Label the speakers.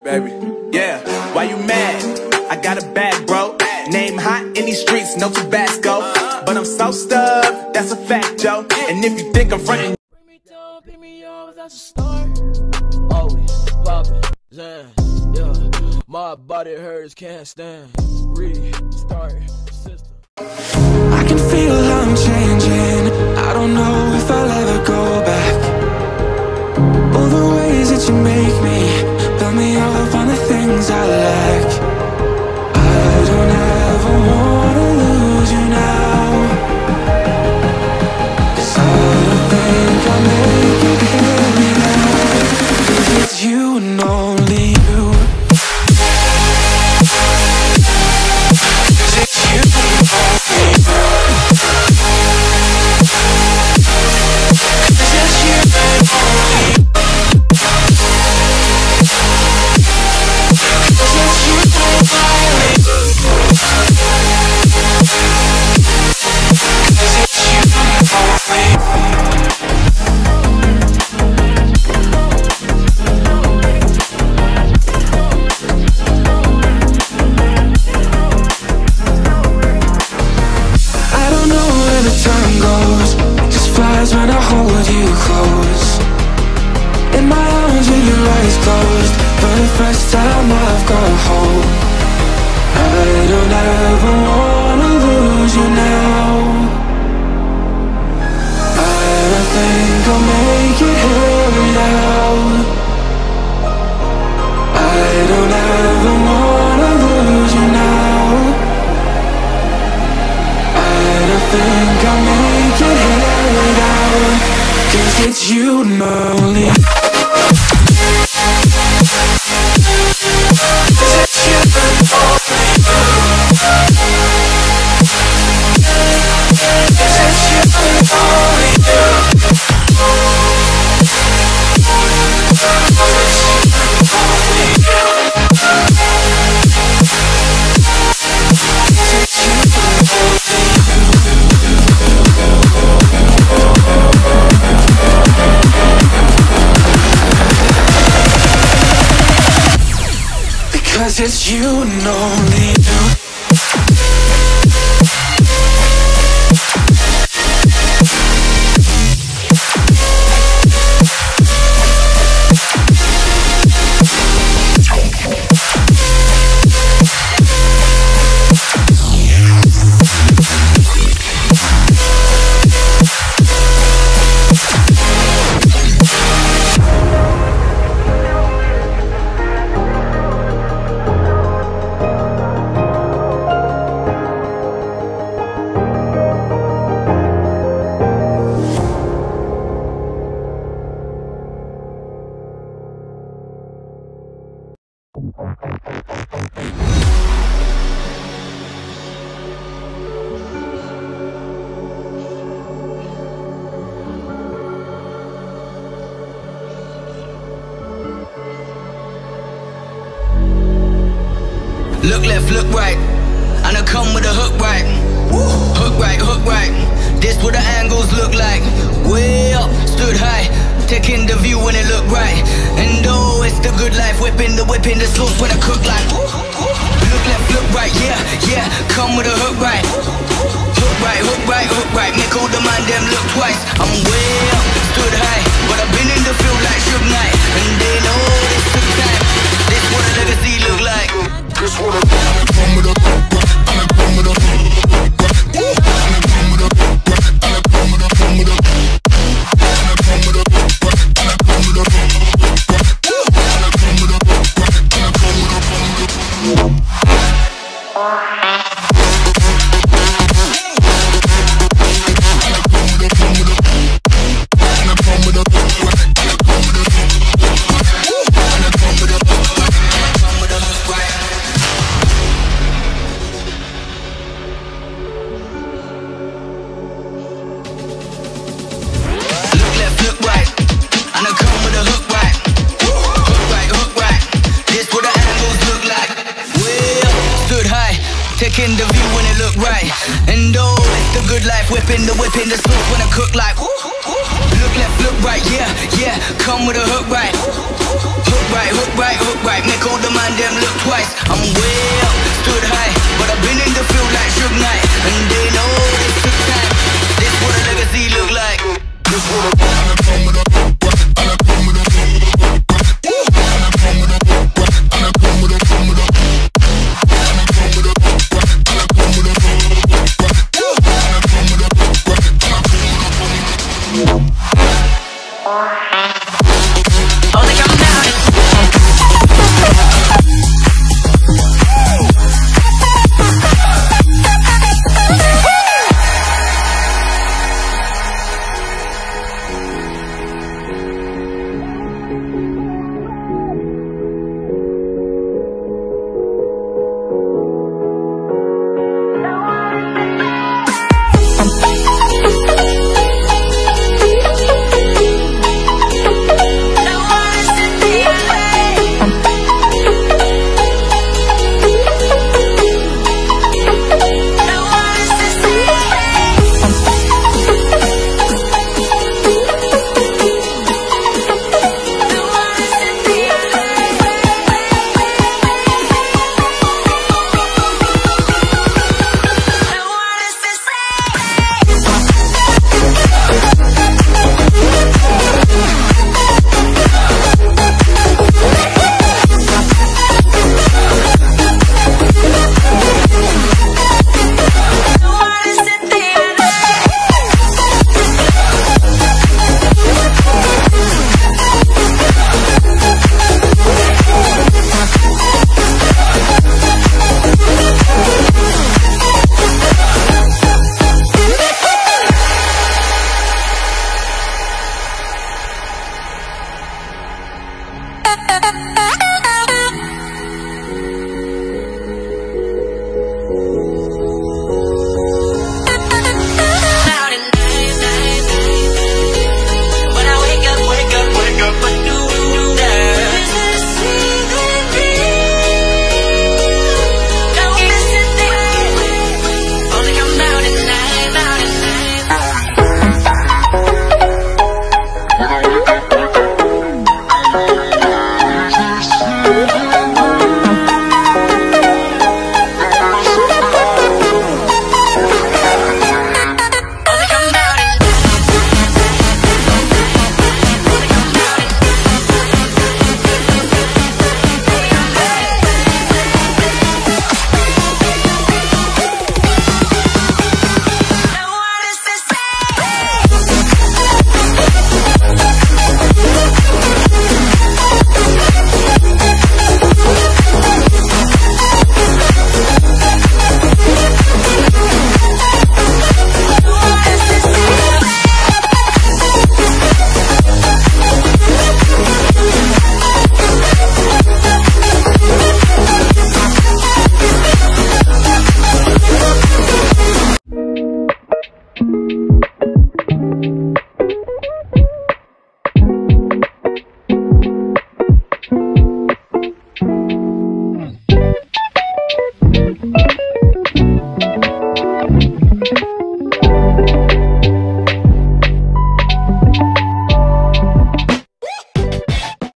Speaker 1: Baby, yeah, why you mad? I got a bag, bro. Name hot in these streets, no Tabasco. But I'm so stubbed, that's a fact, Joe. And if you think I'm frontin',
Speaker 2: bring me down, pick me up, that's a start. Always poppin', yeah. My body hurts, can't stand. Restart system.
Speaker 3: I can feel I'm changing. I don't know if I'll ever go back. All the ways that you make me, build me up on the things I lack. I don't ever wanna lose you now, 'cause I don't think I'll make it here now, 'cause it's you and only you. When I hold you close in my arms with your eyes closed, for the first time I've got hope. I don't ever wanna lose you now. I don't think I'll make it here now. I don't ever wanna lose you now. I don't think I'll make it here now, 'cause it's you and only. Because it's you and only you.
Speaker 4: Look left, look right, and I come with a hook right. Hook right, hook right. This what the angles look like. Way up, stood high, taking the view when it look right. And oh, it's the good life, whipping the sauce when I cook like. Look left, look right, yeah, come with a hook right. Hook right, hook right, hook right. Make all the man them look twice. I'm way up, stood high, but I've been in the field like Suge Knight, and they know this took time. This what a legacy look like. This what I come with a hook right, and I come with a hook right, and I come with a hook right, and I come with a come with a, and I come with a hook right, and I come with a hook right, and I come with a hook right, and I come with a come with a. Taking the view when it look right. And oh, it's the good life, whipping the sauce when I cook like. Look left, look right, yeah, come with a hook right. Hook right, hook right, hook right. Make all